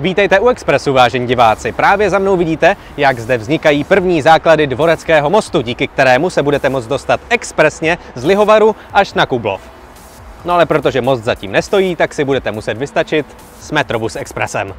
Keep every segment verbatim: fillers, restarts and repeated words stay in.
Vítejte u Expressu, vážení diváci. Právě za mnou vidíte, jak zde vznikají první základy Dvoreckého mostu, díky kterému se budete moct dostat expresně z Lihovaru až na Kublov. No ale protože most zatím nestojí, tak si budete muset vystačit s Metrobus Expressem.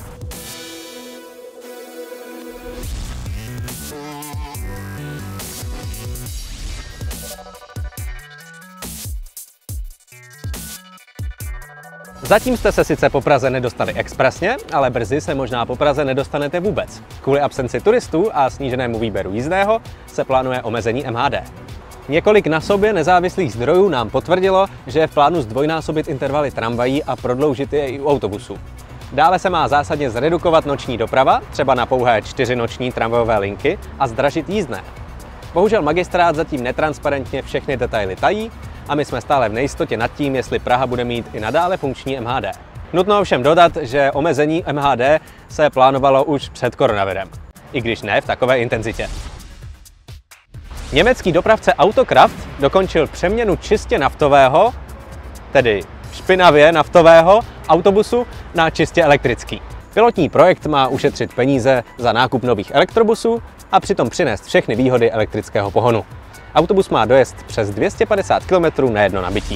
Zatím jste se sice po Praze nedostali expresně, ale brzy se možná po Praze nedostanete vůbec. Kvůli absenci turistů a sníženému výběru jízdného se plánuje omezení M H D. Několik na sobě nezávislých zdrojů nám potvrdilo, že je v plánu zdvojnásobit intervaly tramvají a prodloužit je i u autobusů. Dále se má zásadně zredukovat noční doprava, třeba na pouhé čtyři noční tramvajové linky, a zdražit jízdné. Bohužel magistrát zatím netransparentně všechny detaily tají a my jsme stále v nejistotě nad tím, jestli Praha bude mít i nadále funkční M H D. Nutno ovšem dodat, že omezení M H D se plánovalo už před koronavirem, i když ne v takové intenzitě. Německý dopravce Autokraft dokončil přeměnu čistě naftového, tedy špinavě naftového autobusu na čistě elektrický. Pilotní projekt má ušetřit peníze za nákup nových elektrobusů a přitom přinést všechny výhody elektrického pohonu. Autobus má dojezd přes dvě stě padesát kilometrů na jedno nabití.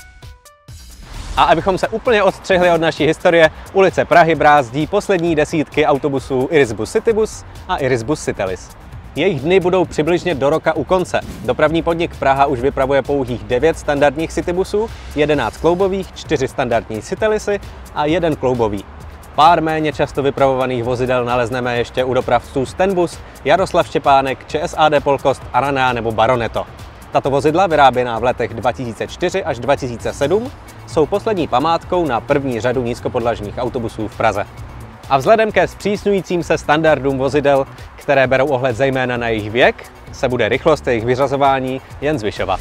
A abychom se úplně odstřihli od naší historie, ulice Prahy brázdí poslední desítky autobusů Irisbus Citybus a Irisbus Citelis. Jejich dny budou přibližně do roka u konce. Dopravní podnik Praha už vypravuje pouhých devět standardních Citybusů, jedenáct kloubových, čtyři standardní Citelisy a jeden kloubový. Pár méně často vypravovaných vozidel nalezneme ještě u dopravců Stenbus, Jaroslav Štěpánek, ČSAD Polkost, Arana nebo Baroneto. Tato vozidla, vyráběná v letech dva tisíce čtyři až dva tisíce sedm, jsou poslední památkou na první řadu nízkopodlažních autobusů v Praze. A vzhledem ke zpřísňujícím se standardům vozidel, které berou ohled zejména na jejich věk, se bude rychlost jejich vyřazování jen zvyšovat.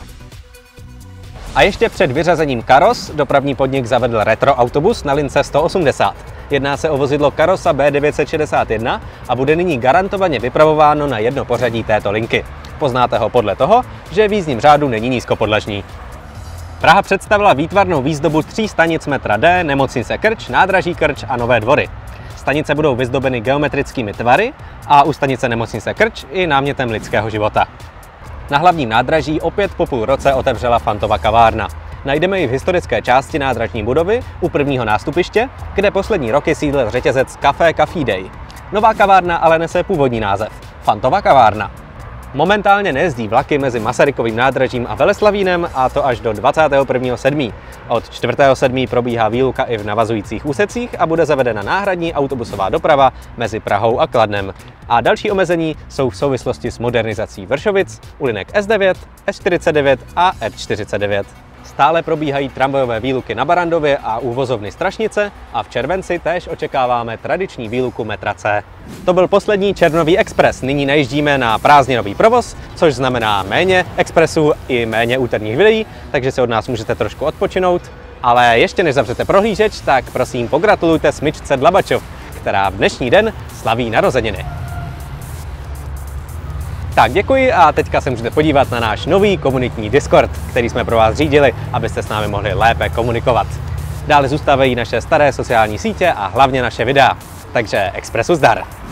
A ještě před vyřazením Karos dopravní podnik zavedl retroautobus na lince sto osmdesát. Jedná se o vozidlo Karosa B devět set šedesát jedna a bude nyní garantovaně vypravováno na jedno pořadí této linky. Poznáte ho podle toho, že v jízdním řádu není nízkopodlažní. Praha představila výtvarnou výzdobu tří stanic metra D, nemocnice Krč, nádraží Krč a Nové Dvory. Stanice budou vyzdobeny geometrickými tvary a u stanice nemocnice Krč i námětem lidského života. Na hlavním nádraží opět po půl roce otevřela Fantova kavárna. Najdeme ji v historické části nádražní budovy u prvního nástupiště, kde poslední roky sídlil řetězec Café Coffee Day. Nová kavárna ale nese původní název – Fantova kavárna. Momentálně nejezdí vlaky mezi Masarykovým nádražím a Veleslavínem, a to až do dvacátého prvního sedmého Od čtvrtého sedmého probíhá výluka i v navazujících úsecích a bude zavedena náhradní autobusová doprava mezi Prahou a Kladnem. A další omezení jsou v souvislosti s modernizací Vršovic, u linek S devět, S čtyřicet devět a R čtyřicet devět. Stále probíhají tramvajové výluky na Barandově a u vozovny Strašnice a v červenci též očekáváme tradiční výluku metra C. To byl poslední červnový Express. Nyní najíždíme na prázdninový provoz, což znamená méně expresů i méně úterních videí, takže si od nás můžete trošku odpočinout. Ale ještě než zavřete prohlížeč, tak prosím pogratulujte smyčce Dlabačov, která v dnešní den slaví narozeniny. Tak děkuji a teďka se můžete podívat na náš nový komunitní Discord, který jsme pro vás zřídili, abyste s námi mohli lépe komunikovat. Dále zůstávají naše staré sociální sítě a hlavně naše videa. Takže Expressu zdar!